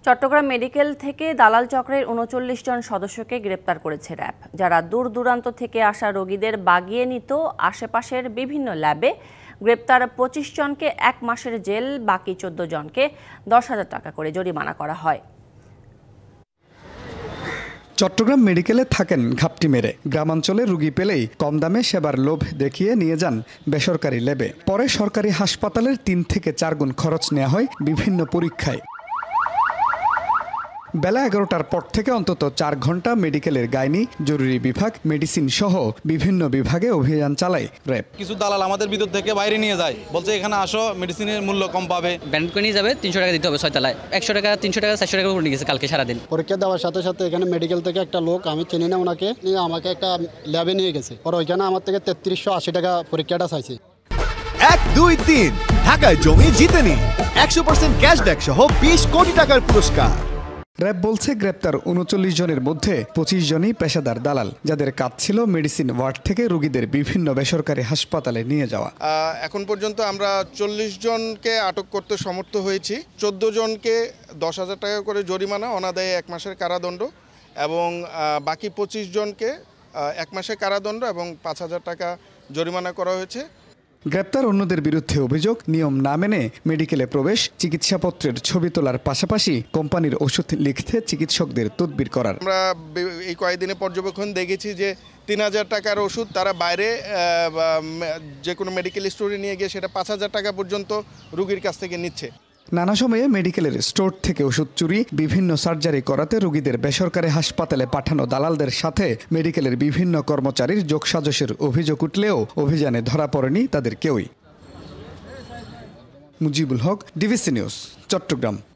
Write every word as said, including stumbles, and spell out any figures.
Chittagong medical থেকে দালাল চক্রের উনচল্লিশ জন সদস্যকে গ্রেপ্তার করেছে র্যাব, যারা দূর দূরান্ত থেকে আসা রোগীদের বাগিয়ে নিত আশেপাশের বিভিন্ন ল্যাবে। গ্রেপ্তার পঁচিশ জনকে এক মাসের জেল, বাকি চোদ্দ জনকে দশ হাজার টাকা করে জরিমানা করা হয়। চট্টগ্রাম মেডিকেলে থাকেন ঘাপটি মেরে। গ্রামাঞ্চলে রোগী পেলেই কম দামে সেবার লোভ দেখিয়ে নিয়ে যান বেসরকারি ল্যাবে। পরে সরকারি হাসপাতালের তিন থেকে চার গুণ খরচ নেওয়া হয় বিভিন্ন পরীক্ষায়। বেলা এগারোটার পর থেকে অন্তত চার ঘন্টা মেডিকেলের গাইনি, জরুরি বিভাগ, মেডিসিন সহ বিভিন্ন বিভাগে অভিযান চালায় র্যাব। কিছু দালাল আমাদের ভিতর থেকে বাইরে নিয়ে যায়, বলছে এখানে আসো, মেডিসিনের মূল্য কম পাবে। ব্যান্ড করে নিয়ে যাবে, তিনশো টাকা দিতে হবে ছয়তলায়, একশো টাকা তিনশো টাকা চারশো টাকা করে নিয়ে গেছে কালকে সারাদিন। পরীক্ষা দেওয়ার সাথে সাথে এখানে মেডিকেল থেকে একটা লোক, আমি চিনি না ওনাকে, নিয়ে আমাকে একটা ল্যাবে নিয়ে গেছে। পরে ওইখানে আমার থেকে তেত্রিশশো আশি টাকা পরীক্ষাটা চাইছে। এক দুই তিন ঢাকায় জমি জিতে নিন একশো পার্সেন্ট ক্যাশব্যাক সহ বিশ কোটি টাকার পুরস্কার। র্যাব বলছে গ্রেপ্তার উনচল্লিশ জনের মধ্যে পঁচিশ জনই পেশাদার দালাল, যাদের কাজ ছিল মেডিসিন ওয়ার্ড থেকে রোগীদের বিভিন্ন বেসরকারি হাসপাতালে নিয়ে যাওয়া। এখন পর্যন্ত আমরা চল্লিশ জনকে আটক করতে সমর্থ হয়েছি। চোদ্দ জনকে দশ হাজার টাকা করে জরিমানা, অনাদায়ে এক মাসের কারাদণ্ড, এবং বাকি পঁচিশ জনকে এক মাসের কারাদণ্ড এবং পাঁচ হাজার টাকা জরিমানা করা হয়েছে। গ্রেপ্তার অন্যদের বিরুদ্ধে অভিযোগ, নিয়ম না মেনে মেডিকেলে প্রবেশ, চিকিৎসাপত্রের ছবি তোলার পাশাপাশি কোম্পানির ওষুধ লিখতে চিকিৎসকদের তদবির করার। আমরা এই কয়েকদিনে পর্যবেক্ষণ দেখেছি যে তিন হাজার টাকার ওষুধ তারা বাইরে যে কোনো মেডিকেল স্টোরে নিয়ে গিয়ে সেটা পাঁচ হাজার টাকা পর্যন্ত রোগীর কাছ থেকে নিচ্ছে। নানা সময়ে মেডিকেলের স্টোর থেকে ওষুধ চুরি, বিভিন্ন সার্জারি করাতে রোগীদের বেসরকারি হাসপাতালে পাঠানো দালালদের সাথে মেডিকেলের বিভিন্ন কর্মচারীর যোগসাজশের অভিযোগ উঠলেও অভিযানে ধরা পড়েনি তাদের কেউই। Mujibul Haq, DBC news, Chittagong.